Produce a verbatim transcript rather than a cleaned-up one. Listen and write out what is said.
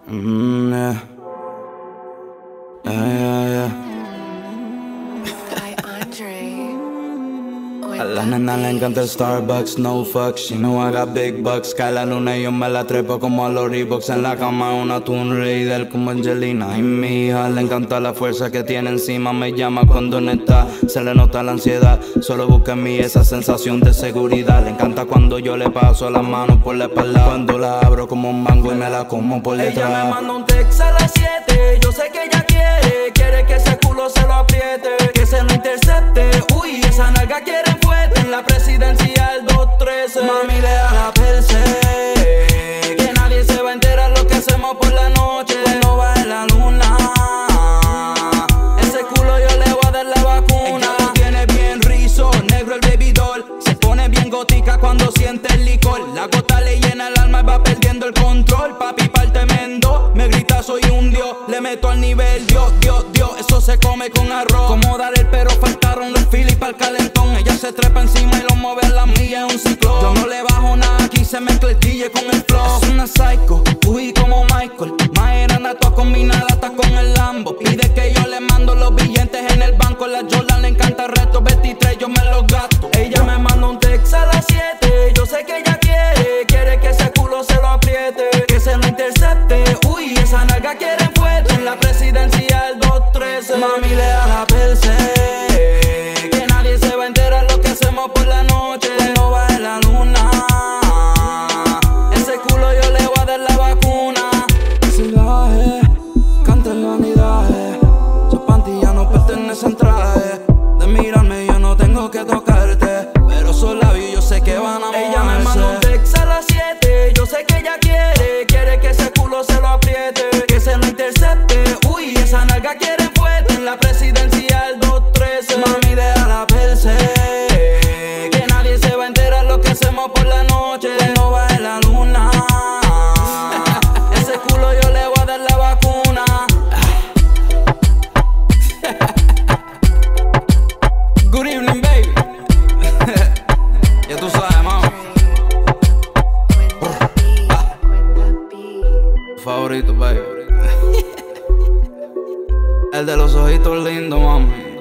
Mm, yeah. Yeah, yeah, yeah. A la nena le encanta el Starbucks, no fucks. She know I got big bucks. Cae la luna y yo me la trepo como a los Reeboks. En la cama una Tomb Raider como Angelina. Y mi hija le encanta la fuerza que tiene encima. Me llama cuando no está, se le nota la ansiedad. Solo busca en mí esa sensación de seguridad. Le encanta cuando yo le paso las manos por la espalda. Cuando la abro como un mango y me la como por detrás. Ella me manda un text a las siete. Yo sé que ella quiere, quiere que ese culo se lo apriete, que se lo intercepte. Uy, esa nalga quiere fuerte en la presidencial dos trece. Mami, le da la perse, que nadie se va a enterar lo que hacemos por la noche cuando baje la luna. Ese culo yo le voy a dar la vacuna. Ella lo tiene bien rizo, negro el baby doll. Se pone bien gótica cuando siente el licor. La gota le llena el alma y va perdiendo el control. Papi parte mendo, me grita soy un dios. Le meto al nivel, Dios, Dios, Dios. Eso se come con arroz. Como dar el pero faltaron los filis para el calentón. Ella se trepa encima y lo mueve a la milla, es un ciclón. Yo no le bajo nada, aquí se mezcla el D J con el flow. Es una psycho, uy como Michael. Maera anda toda combinada hasta con el Lambo. Pide que yo le mando los billetes en el banco. La Jordan le encanta el resto, veintitrés yo me los gasto. Ella me manda un text a las siete. Yo sé que ella quiere, quiere que ese culo se lo apriete, que se lo intercepte. Uy, esa nalga quiere fuerte en la presidencial dos trece. Mami, le da la perse, que nadie se va a enterar lo que hacemos por la noche cuando baje la luna. Ese culo yo le voy a dar la vacuna. Salvaje, canta el vanidaje. Sus panty ya no pertenecen traje. De mirarme yo no tengo que tocarte, pero esos labios yo sé que van a moverse. Ella me manda un text a las siete. Yo sé que ella quiere, quiere que ese culo se lo apriete, que se lo intercepte. Uy, esa nalga quiere fuerte en la presidencial dos trece. Mami, deja la perse, que nadie se va a enterar lo que hacemos por la noche cuando baje la luna. Ese culo yo le voy a dar la vacuna. Good evening, baby. Ya tú sabes, mami. Favorito, baby. El de los ojitos lindos, mami.